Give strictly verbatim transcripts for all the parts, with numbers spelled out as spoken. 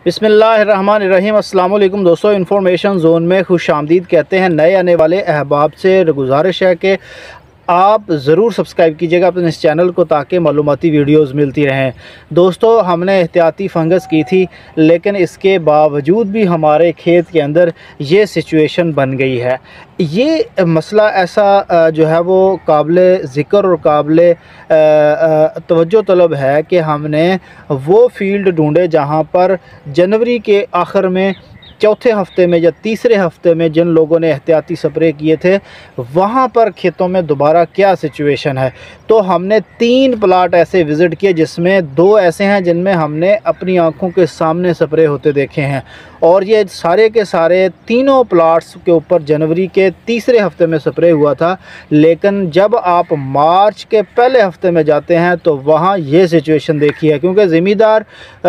बिस्मिल्लाहिर्रहमानिर्रहीम। अस्सलाम वालेकुम दोस्तों, इन्फॉर्मेशन ज़ोन में खुश आमदीद कहते हैं। नए आने वाले अहबाब से गुजारिश है कि आप ज़रूर सब्सक्राइब कीजिएगा अपने इस चैनल को, ताकि मालूमाती वीडियोज़ मिलती रहें। दोस्तों, हमने एहतियाती फ़ंगस की थी, लेकिन इसके बावजूद भी हमारे खेत के अंदर ये सिचुएशन बन गई है। ये मसला ऐसा जो है वो काबिल ज़िक्र और काबिल तवज्जो तलब है कि हमने वो फील्ड ढूंढे जहाँ पर जनवरी के आखिर में, चौथे हफ्ते में या तीसरे हफ्ते में जिन लोगों ने एहतियाती स्प्रे किए थे, वहाँ पर खेतों में दोबारा क्या सिचुएशन है। तो हमने तीन प्लाट ऐसे विज़िट किए, जिसमें दो ऐसे हैं जिनमें हमने अपनी आंखों के सामने स्प्रे होते देखे हैं, और ये सारे के सारे तीनों प्लाट्स के ऊपर जनवरी के तीसरे हफ्ते में स्प्रे हुआ था। लेकिन जब आप मार्च के पहले हफ्ते में जाते हैं तो वहाँ ये सिचुएशन देखी है, क्योंकि ज़मींदार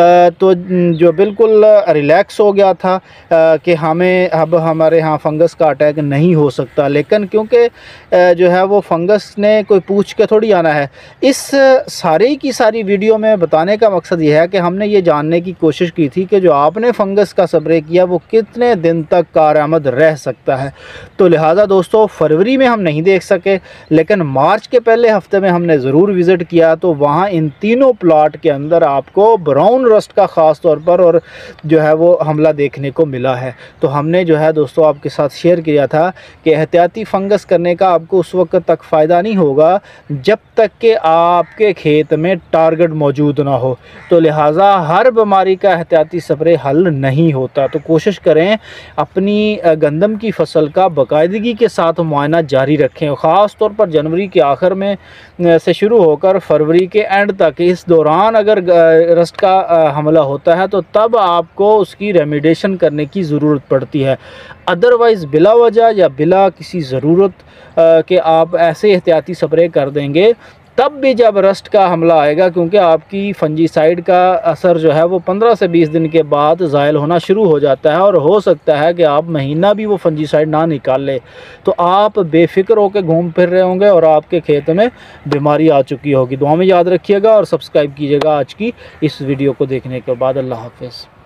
तो जो बिल्कुल रिलैक्स हो गया था कि हमें अब हमारे यहाँ फंगस का अटैक नहीं हो सकता। लेकिन क्योंकि जो है वो फंगस ने कोई पूछ के थोड़ी आना है। इस सारी की सारी वीडियो में बताने का मकसद ये है कि हमने ये जानने की कोशिश की थी कि जो आपने फंगस का स्प्रे किया वो कितने दिन तक कारआमद रह सकता है। तो लिहाजा दोस्तों, फरवरी में हम नहीं देख सके, लेकिन मार्च के पहले हफ्ते में हमने ज़रूर विज़िट किया, तो वहाँ इन तीनों प्लाट के अंदर आपको ब्राउन रस्ट का ख़ास तौर पर और जो है वो हमला देखने को मिला है। तो हमने जो है दोस्तों आपके साथ शेयर किया था कि एहतियाती फंगस करने का आपको उस वक्त तक फ़ायदा नहीं होगा जब तक कि आपके खेत में टारगेट मौजूद ना हो। तो लिहाजा हर बीमारी का एहतियाती स्प्रे हल नहीं होता। तो कोशिश करें अपनी गंदम की फसल का बाकायदगी के साथ मुआयना जारी रखें, ख़ास तौर पर जनवरी के आखिर में से शुरू होकर फरवरी के एंड तक। इस दौरान अगर रस्ट का हमला होता है तो तब आपको उसकी रेमिडिएशन करने की ज़रूरत पड़ती है। अदरवाइज़ बिला वजह या बिला किसी ज़रूरत के आप ऐसे एहतियाती स्प्रे कर देंगे, तब भी जब रस्ट का हमला आएगा, क्योंकि आपकी फंजीसाइड का असर जो है वो पंद्रह से बीस दिन के बाद ज़ायल होना शुरू हो जाता है, और हो सकता है कि आप महीना भी वो फंजीसाइड ना निकाल ले, तो आप बेफिक्र होकर घूम फिर रहे होंगे और आपके खेत में बीमारी आ चुकी होगी। दुआ में याद रखिएगा और सब्सक्राइब कीजिएगा आज की इस वीडियो को देखने के बाद। अल्लाह हाफ़िज़।